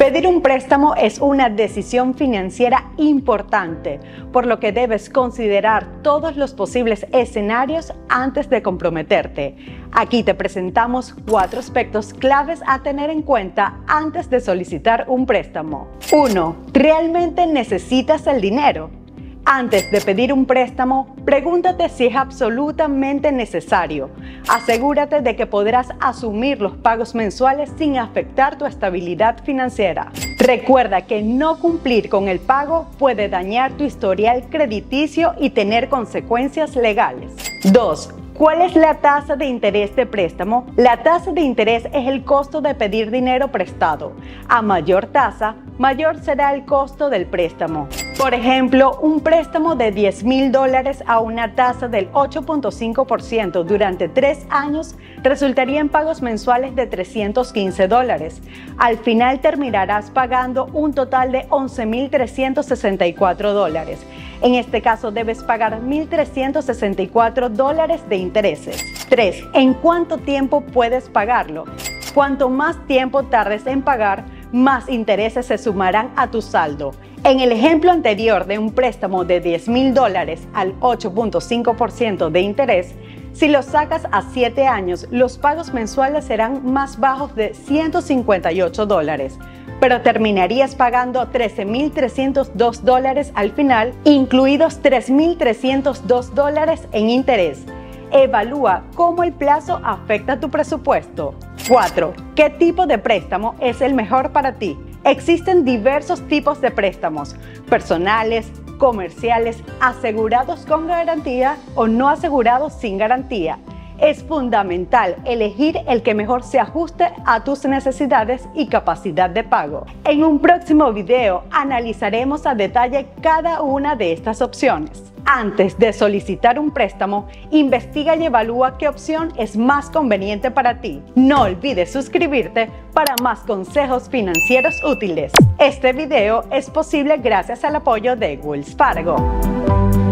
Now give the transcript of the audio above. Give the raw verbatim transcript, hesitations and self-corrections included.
Pedir un préstamo es una decisión financiera importante, por lo que debes considerar todos los posibles escenarios antes de comprometerte. Aquí te presentamos cuatro aspectos claves a tener en cuenta antes de solicitar un préstamo. uno. ¿Realmente necesitas el dinero? Antes de pedir un préstamo, pregúntate si es absolutamente necesario. Asegúrate de que podrás asumir los pagos mensuales sin afectar tu estabilidad financiera. Recuerda que no cumplir con el pago puede dañar tu historial crediticio y tener consecuencias legales. dos. ¿Cuál es la tasa de interés de préstamo? La tasa de interés es el costo de pedir dinero prestado. A mayor tasa, mayor será el costo del préstamo. Por ejemplo, un préstamo de diez mil dólares a una tasa del ocho punto cinco por ciento durante tres años resultaría en pagos mensuales de trescientos quince dólares. Al final terminarás pagando un total de once mil trescientos sesenta y cuatro dólares. En este caso debes pagar mil trescientos sesenta y cuatro dólares de intereses. tres. ¿En cuánto tiempo puedes pagarlo? Cuanto más tiempo tardes en pagar, más intereses se sumarán a tu saldo. En el ejemplo anterior de un préstamo de diez mil dólares al ocho punto cinco por ciento de interés, si lo sacas a siete años, los pagos mensuales serán más bajos de ciento cincuenta y ocho dólares, pero terminarías pagando trece mil trescientos dos dólares al final, incluidos tres mil trescientos dos dólares en interés. Evalúa cómo el plazo afecta tu presupuesto. cuatro. ¿Qué tipo de préstamo es el mejor para ti? Existen diversos tipos de préstamos: personales, comerciales, asegurados con garantía o no asegurados sin garantía. Es fundamental elegir el que mejor se ajuste a tus necesidades y capacidad de pago. En un próximo video analizaremos a detalle cada una de estas opciones. Antes de solicitar un préstamo, investiga y evalúa qué opción es más conveniente para ti. No olvides suscribirte para más consejos financieros útiles. Este video es posible gracias al apoyo de Wells Fargo.